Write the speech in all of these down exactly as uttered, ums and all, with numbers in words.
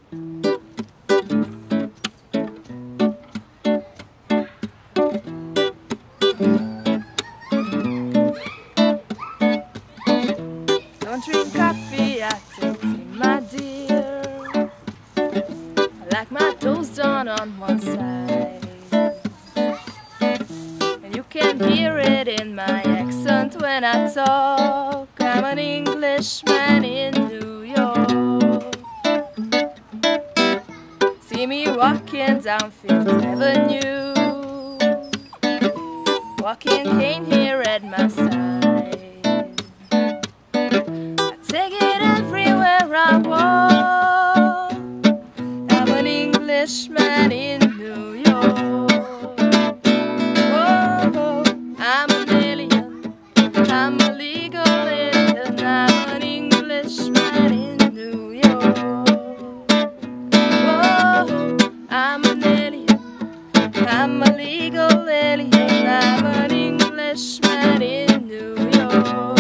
Don't drink coffee, I take tea, my dear. I like my toast done on one side, and you can hear it in my accent when I talk. I'm an Englishman in New York. See me walking down Fifth Avenue, walking cane here at my side. I take it everywhere I walk. I'm an Englishman in New York. Oh, oh, I'm an alien, I'm a legal alien, I'm an Englishman in New York. Oh, I'm an alien, I'm a legal alien, I'm an Englishman in New York.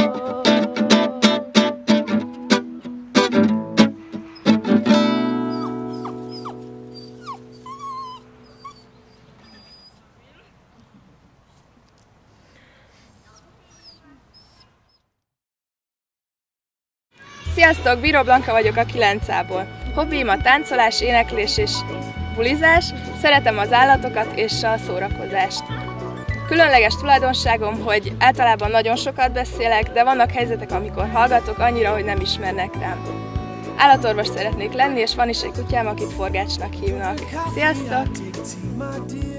Sziasztok, Bíró Blanka vagyok a kilenc á-ból. Hobbim a táncolás, éneklés és bulizás, szeretem az állatokat és a szórakozást. Különleges tulajdonságom, hogy általában nagyon sokat beszélek, de vannak helyzetek, amikor hallgatok annyira, hogy nem ismernek rám. Állatorvos szeretnék lenni, és van is egy kutyám, akit Forgácsnak hívnak. Sziasztok!